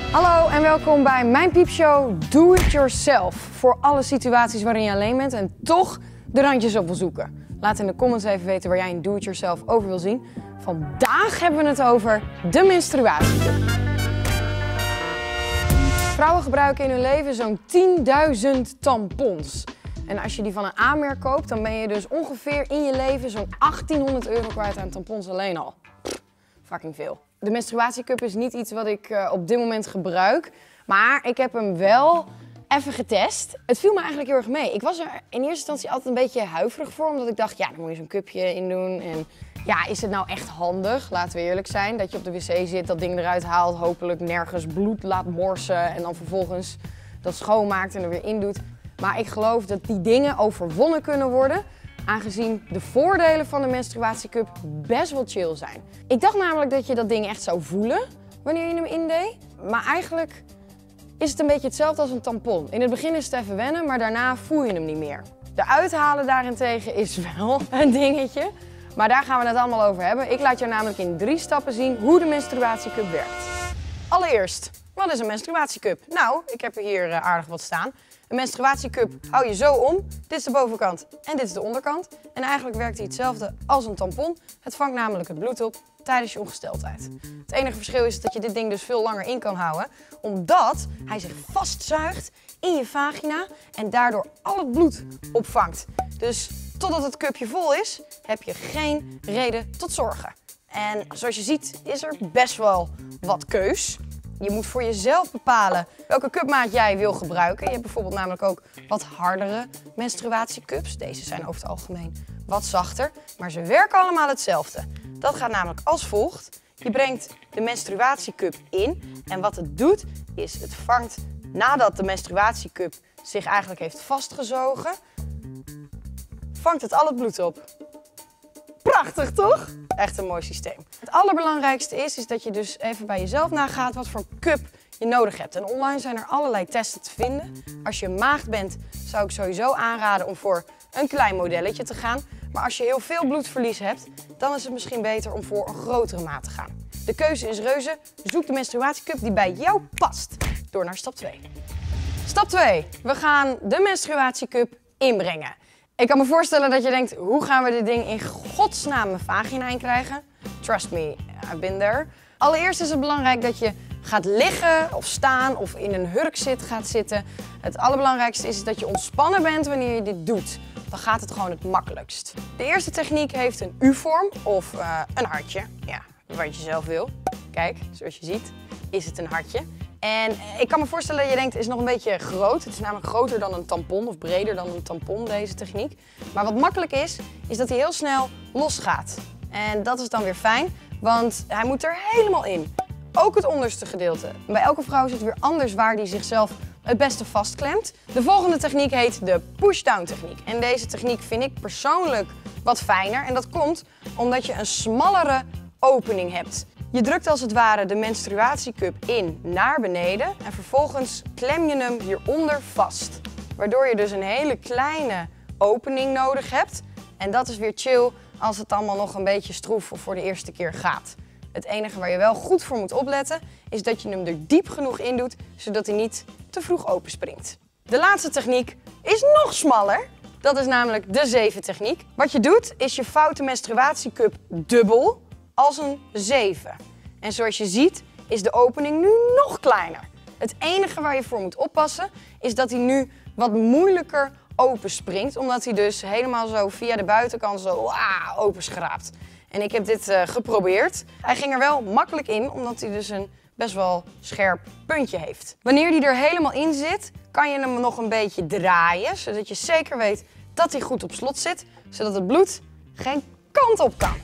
Hallo en welkom bij mijn piepshow Do It Yourself. Voor alle situaties waarin je alleen bent en toch de randjes op wil zoeken. Laat in de comments even weten waar jij een Do It Yourself over wil zien. Vandaag hebben we het over de menstruatiecup. Vrouwen gebruiken in hun leven zo'n 10.000 tampons. En als je die van een aanmerk koopt, dan ben je dus ongeveer in je leven zo'n 1800 euro kwijt aan tampons alleen al. Fucking veel. De menstruatiecup is niet iets wat ik op dit moment gebruik, maar ik heb hem wel even getest. Het viel me eigenlijk heel erg mee. Ik was er in eerste instantie altijd een beetje huiverig voor, omdat ik dacht, ja, dan moet je zo'n cupje in doen. En ja, is het nou echt handig, laten we eerlijk zijn, dat je op de wc zit, dat ding eruit haalt, hopelijk nergens bloed laat morsen en dan vervolgens dat schoonmaakt en er weer in doet. Maar ik geloof dat die dingen overwonnen kunnen worden, aangezien de voordelen van de menstruatiecup best wel chill zijn. Ik dacht namelijk dat je dat ding echt zou voelen wanneer je hem indeed. Maar eigenlijk is het een beetje hetzelfde als een tampon. In het begin is het even wennen, maar daarna voel je hem niet meer. De uithalen daarentegen is wel een dingetje. Maar daar gaan we het allemaal over hebben. Ik laat je namelijk in 3 stappen zien hoe de menstruatiecup werkt. Allereerst, wat is een menstruatiecup? Nou, ik heb er hier aardig wat staan. Een menstruatiecup hou je zo om. Dit is de bovenkant en dit is de onderkant. En eigenlijk werkt hij hetzelfde als een tampon. Het vangt namelijk het bloed op tijdens je ongesteldheid. Het enige verschil is dat je dit ding dus veel langer in kan houden, omdat hij zich vastzuigt in je vagina en daardoor al het bloed opvangt. Dus totdat het cupje vol is, heb je geen reden tot zorgen. En zoals je ziet is er best wel wat keus. Je moet voor jezelf bepalen welke cupmaat jij wil gebruiken. Je hebt bijvoorbeeld namelijk ook wat hardere menstruatiecups. Deze zijn over het algemeen wat zachter, maar ze werken allemaal hetzelfde. Dat gaat namelijk als volgt. Je brengt de menstruatiecup in en wat het doet is het vangt nadat de menstruatiecup zich eigenlijk heeft vastgezogen, vangt het al het bloed op. Prachtig, toch? Echt een mooi systeem. Het allerbelangrijkste is dat je dus even bij jezelf nagaat wat voor cup je nodig hebt. En online zijn er allerlei testen te vinden. Als je maagd bent, zou ik sowieso aanraden om voor een klein modelletje te gaan. Maar als je heel veel bloedverlies hebt, dan is het misschien beter om voor een grotere maat te gaan. De keuze is reuze. Zoek de menstruatiecup die bij jou past. Door naar stap 2. Stap 2. We gaan de menstruatiecup inbrengen. Ik kan me voorstellen dat je denkt, hoe gaan we dit ding in godsnaam mijn vagina in krijgen? Trust me, I've been there. Allereerst is het belangrijk dat je gaat liggen of staan of in een hurkzit gaat zitten. Het allerbelangrijkste is dat je ontspannen bent wanneer je dit doet. Dan gaat het gewoon het makkelijkst. De eerste techniek heeft een U-vorm of een hartje. Ja, wat je zelf wil. Kijk, zoals je ziet is het een hartje. En ik kan me voorstellen dat je denkt, het is nog een beetje groot. Het is namelijk groter dan een tampon of breder dan een tampon, deze techniek. Maar wat makkelijk is dat hij heel snel losgaat. En dat is dan weer fijn, want hij moet er helemaal in. Ook het onderste gedeelte. Bij elke vrouw is het weer anders waar die zichzelf het beste vastklemt. De volgende techniek heet de push-down techniek. En deze techniek vind ik persoonlijk wat fijner. En dat komt omdat je een smallere opening hebt. Je drukt als het ware de menstruatiecup in naar beneden en vervolgens klem je hem hieronder vast. Waardoor je dus een hele kleine opening nodig hebt. En dat is weer chill als het allemaal nog een beetje stroef of voor de eerste keer gaat. Het enige waar je wel goed voor moet opletten is dat je hem er diep genoeg in doet, zodat hij niet te vroeg openspringt. De laatste techniek is nog smaller. Dat is namelijk de 7 techniek. Wat je doet is je vouwt de menstruatiecup dubbel als een 7. En zoals je ziet is de opening nu nog kleiner. Het enige waar je voor moet oppassen is dat hij nu wat moeilijker openspringt, omdat hij dus helemaal zo via de buitenkant zo openschraapt. En ik heb dit geprobeerd. Hij ging er wel makkelijk in, omdat hij dus een best wel scherp puntje heeft. Wanneer die er helemaal in zit, kan je hem nog een beetje draaien, zodat je zeker weet dat hij goed op slot zit, zodat het bloed geen kant op kan.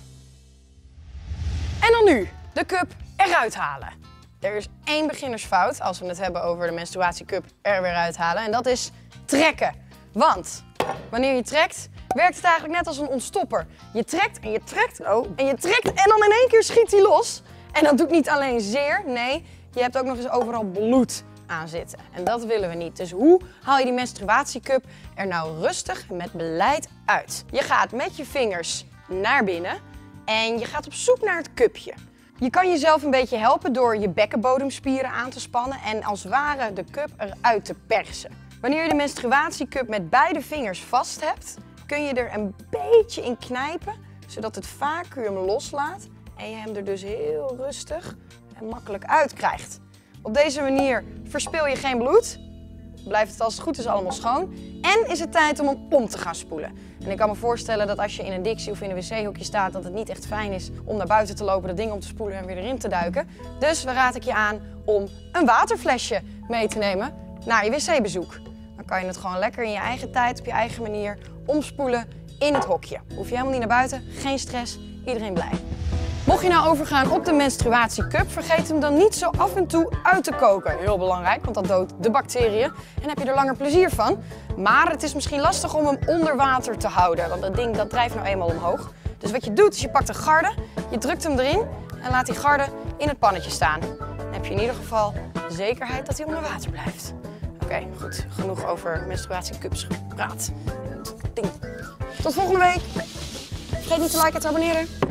En dan nu, de cup eruit halen. Er is 1 beginnersfout als we het hebben over de menstruatiecup er weer uithalen en dat is trekken. Want wanneer je trekt, werkt het eigenlijk net als een ontstopper. Je trekt en je trekt en je trekt en dan in één keer schiet hij los. En dat doet niet alleen zeer, nee, je hebt ook nog eens overal bloed aan zitten. En dat willen we niet. Dus hoe haal je die menstruatiecup er nou rustig en met beleid uit? Je gaat met je vingers naar binnen en je gaat op zoek naar het cupje. Je kan jezelf een beetje helpen door je bekkenbodemspieren aan te spannen en als het ware de cup eruit te persen. Wanneer je de menstruatiecup met beide vingers vast hebt, kun je er een beetje in knijpen, zodat het vacuüm loslaat en je hem er dus heel rustig en makkelijk uit krijgt. Op deze manier verspil je geen bloed, blijft het als het goed is allemaal schoon en is het tijd om hem om te gaan spoelen. En ik kan me voorstellen dat als je in een Dixie of in een wc-hokje staat, dat het niet echt fijn is om naar buiten te lopen, dat ding om te spoelen en weer erin te duiken. Dus raad ik je aan om een waterflesje mee te nemen naar je wc-bezoek. Dan kan je het gewoon lekker in je eigen tijd, op je eigen manier omspoelen in het hokje. Hoef je helemaal niet naar buiten, geen stress, iedereen blij. Mocht je nou overgaan op de menstruatiecup, vergeet hem dan niet zo af en toe uit te koken. Heel belangrijk, want dat doodt de bacteriën en heb je er langer plezier van. Maar het is misschien lastig om hem onder water te houden, want dat ding dat drijft nou eenmaal omhoog. Dus wat je doet is je pakt een garde, je drukt hem erin en laat die garde in het pannetje staan. Dan heb je in ieder geval de zekerheid dat hij onder water blijft. Oké, goed. Genoeg over menstruatiecups gepraat. Tot volgende week. Vergeet niet te liken en te abonneren.